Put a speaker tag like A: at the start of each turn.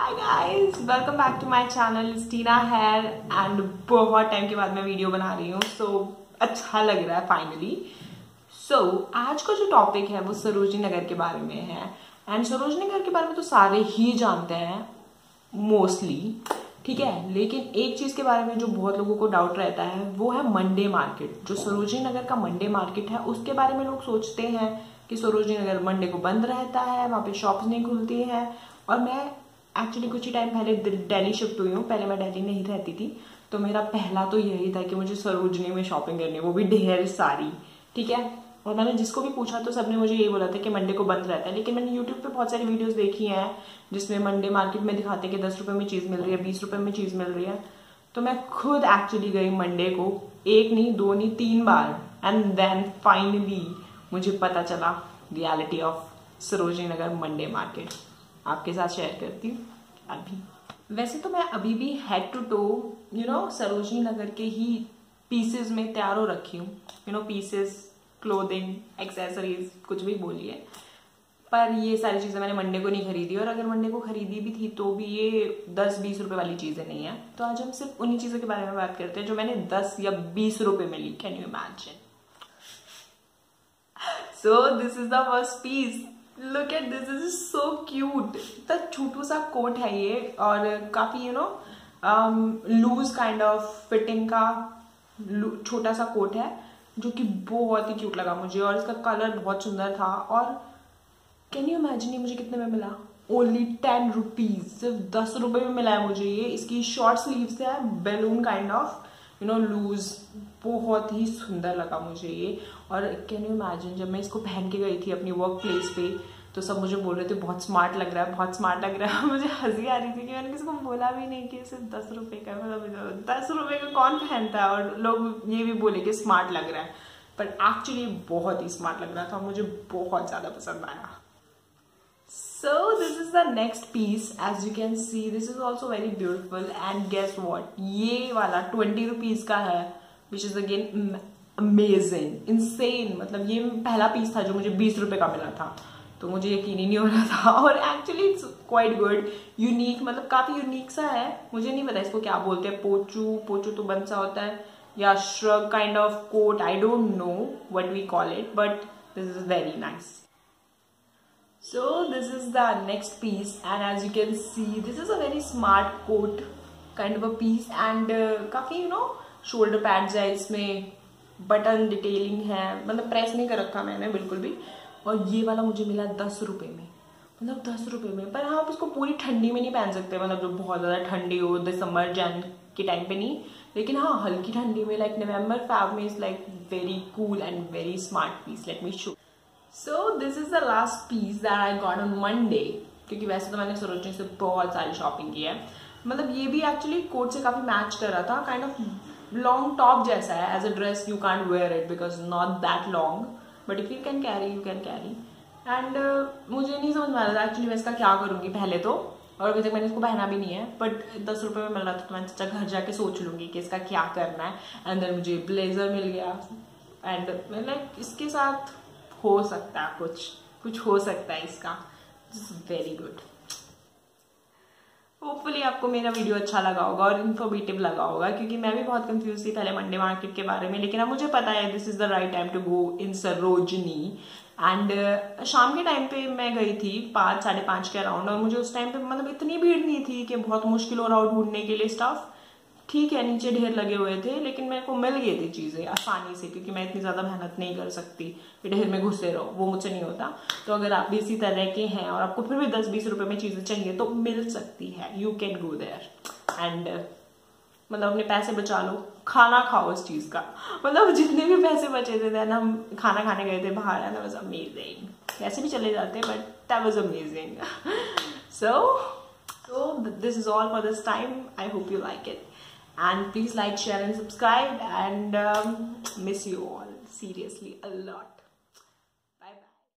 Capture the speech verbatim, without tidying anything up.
A: Hi guys, welcome back to my channel Tina here and बहुत time के बाद मैं वीडियो बना रही हूँ। सो so, अच्छा लग रहा है फाइनली। सो so, आज का जो टॉपिक है वो सरोजिनी नगर के बारे में है। एंड सरोजिनी नगर के बारे में तो सारे ही जानते हैं मोस्टली, ठीक है। लेकिन एक चीज के बारे में जो बहुत लोगों को डाउट रहता है वो है मंडे मार्केट। जो सरोजिनी नगर का मंडे मार्केट है उसके बारे में लोग सोचते हैं कि सरोजिनी नगर मंडे को बंद रहता है, वहां पे शॉप्स नहीं खुलती हैं। और मैं एक्चुअली कुछ ही टाइम पहले दिल्ली शिफ्ट हुई हूँ। पहले मैं दिल्ली नहीं रहती थी, तो मेरा पहला तो यही था कि मुझे सरोजिनी में शॉपिंग करनी है, वो भी ढेर सारी, ठीक है। और मैंने जिसको भी पूछा तो सबने मुझे यही बोला था कि मंडे को बंद रहता है। लेकिन मैंने यूट्यूब पे बहुत सारी वीडियोस देखी हैं जिसमें मंडे मार्केट में दिखाते हैं कि दस रुपए में चीज मिल रही है, बीस रुपए में चीज मिल रही है। तो मैं खुद एक्चुअली गई मंडे को, एक नहीं दो नहीं तीन बार, एंड देन फाइनली मुझे पता चला reality of Sarojini Nagar Monday market. आपके साथ शेयर करती हूँ अभी। वैसे तो मैं अभी भी head to toe you know Sarojini Nagar के ही पीसेस में तैयार हो रखी हूँ। You know pieces, clothing, accessories, कुछ भी बोलिए। पर ये सारी चीजें मैंने मंडे को नहीं खरीदी, और अगर मंडे को खरीदी भी थी तो भी ये दस बीस रुपए वाली चीजें नहीं है। तो आज हम सिर्फ उन्हीं चीजों के बारे में बात करते हैं जो मैंने दस या बीस रुपए में ली। Can you imagine? So this is the first piece. Look at this, this is so cute. इतना छोटू सा कोट है ये, और काफी you know loose kind of fitting का छोटा सा कोट है जो कि बहुत ही क्यूट लगा मुझे, और इसका कलर बहुत सुंदर था। और कैन यू इमेजिन ये मुझे कितने में मिला? ओनली टेन रुपीज, सिर्फ दस रुपए में मिला है मुझे ये। इसकी शॉर्ट स्लीव्स है, balloon kind of you know loose, बहुत ही सुंदर लगा मुझे ये। और कैन यू इमेजिन जब मैं इसको पहन के गई थी अपनी वर्क प्लेस पे तो सब मुझे बोल रहे थे बहुत स्मार्ट लग रहा है, बहुत स्मार्ट लग रहा है। मुझे हंसी आ रही थी कि मैंने किसी को बोला भी नहीं कि सिर्फ दस रुपए का, मतलब दस रुपए का कौन पहनता है। और लोग ये भी बोले कि स्मार्ट लग रहा है, पर एक्चुअली बहुत ही स्मार्ट लग रहा था, मुझे बहुत ज्यादा पसंद आया। So this is the next piece. As you can see, this is also very beautiful. And guess what? ये वाला ट्वेंटी रुपीज का है, which is again amazing, insane। मतलब ये पहला पीस था जो मुझे बीस रुपए का मिला था, तो मुझे यकीन ही नहीं हो रहा था। और actually it's quite good, unique, मतलब काफी यूनिक सा है। मुझे नहीं पता इसको क्या बोलते हैं, पोचू पोचू तो बन सा होता है, या shrug kind of coat, I don't know what we call it, but this is very nice. So this is the next piece, and as you can see this is a very smart coat kind of a piece, and uh, काफी you know shoulder pads है इसमें, button detailing है, मतलब press नहीं कर रखा मैंने बिल्कुल भी। और ये वाला मुझे मिला दस रुपए में, मतलब दस रुपए में। पर हाँ, आप इसको पूरी ठंडी में नहीं पहन सकते, मतलब जो बहुत ज्यादा ठंडी हो, दिसंबर जैन के टाइम पे नहीं। लेकिन हाँ, हल्की ठंडी में लाइक नवंबर फैब में is like very cool and very smart piece. Let me show. So this is the last piece that I got on Monday, क्योंकि वैसे तो मैंने सरोजिनी से बहुत सारी शॉपिंग की है। मतलब ये भी एक्चुअली कोट से काफी मैच कर रहा था, काइंड ऑफ लॉन्ग टॉप जैसा है। As a dress you can't wear it because not that long, but if you can carry you can carry. And मुझे नहीं समझ में आ रहा था एक्चुअली मैं इसका क्या करूंगी पहले तो, और अभी तक मैंने इसको पहना भी नहीं है। बट दस रुपए में मिल रहा था तो मैंने सोचा घर जाके सोच लूंगी कि इसका क्या करना है। एंड देन मुझे ब्लेजर मिल गया, एंड लाइक इसके साथ हो सकता है कुछ कुछ हो सकता है इसका। Very good. होपफुली आपको मेरा वीडियो अच्छा लगा होगा और इन्फॉर्मेटिव लगा होगा, क्योंकि मैं भी बहुत कंफ्यूज थी पहले मंडे मार्केट के बारे में। लेकिन अब मुझे पता है this is the right time to go in Sarojini. And शाम के टाइम पे मैं गई थी, पाँच साढ़े पाँच के अराउंड, और मुझे उस टाइम पे मतलब इतनी भीड़ नहीं थी कि बहुत मुश्किल हो रहा हो ढूंढने के लिए स्टफ। ठीक है, नीचे ढेर लगे हुए थे, लेकिन मेरे को मिल गई थी चीजें आसानी से, क्योंकि मैं इतनी ज्यादा मेहनत नहीं कर सकती कि ढेर में घुसे रहो, वो मुझसे नहीं होता। तो अगर आप भी इसी तरह के हैं और आपको फिर भी दस बीस रुपए में चीजें चाहिए तो मिल सकती है। You can go there and मतलब अपने पैसे बचा लो, खाना खाओ इस चीज का। मतलब जितने भी पैसे बचे थे ना, हम खाना खाने गए थे बाहर, एंड दैट वाज अमेजिंग। वैसे भी चले जाते but that was amazing. So so this is all for this time. I hope you like it. And please like, share and subscribe, and um, miss you all seriously a lot.